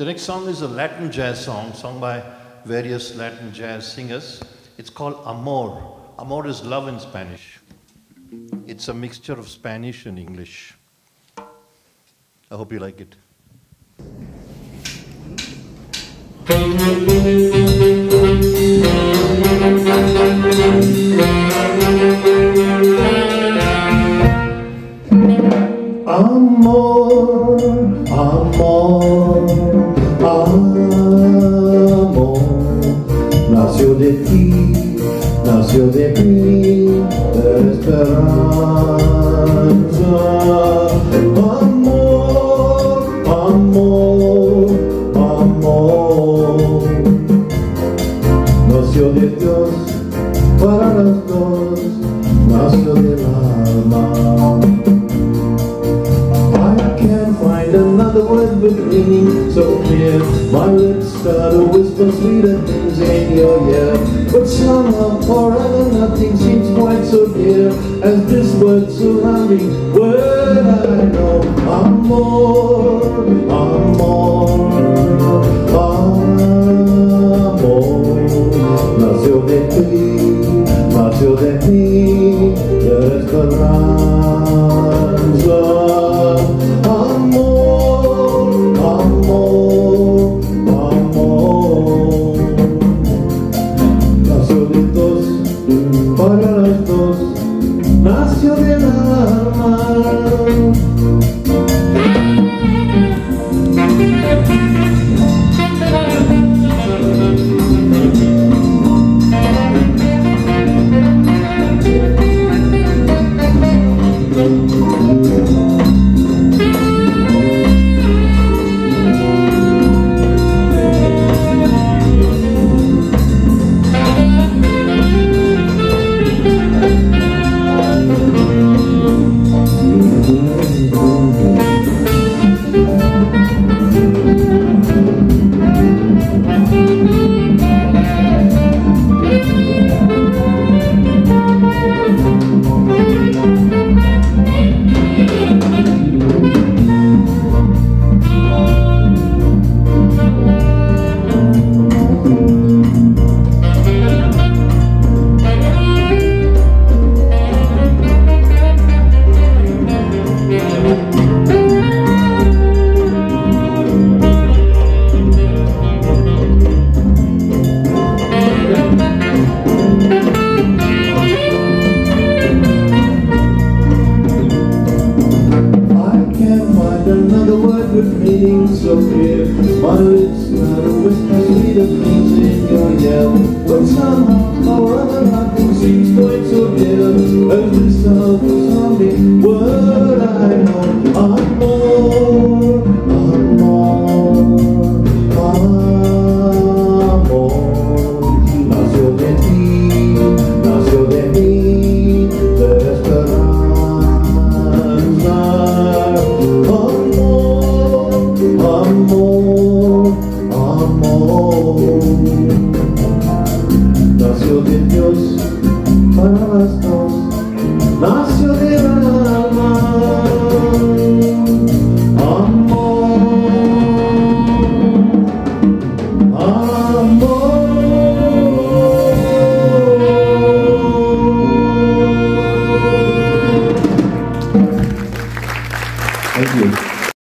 The next song is a Latin jazz song sung by various Latin jazz singers. It's called Amor. Amor is love in Spanish. It's a mixture of Spanish and English. I hope you like it. Amor, amor, amor, nació de ti, nació de mí, de esperanza. Amor, amor, amor, nació de Dios para los dos, nació del alma. Find another word with meaning so clear. My lips start to whisper sweeter things in your ear, but somehow forever nothing seems quite so dear as this word surrounding word I know. Amor, amor, amor, nació de ti, nació de mí, de esperanza. Para los dos, nació del alma. Another word with meaning so clear. My lips not a whisper sweeter things in your ear, but somehow, however, nothing seems quite so dear as this sound sounding word I know. Amor, amor, amor, nació de ti, nació de mí, de esperanza. Amor, amor, nació de Dios para las dos, nació del alma. Amor, amor. Thank you.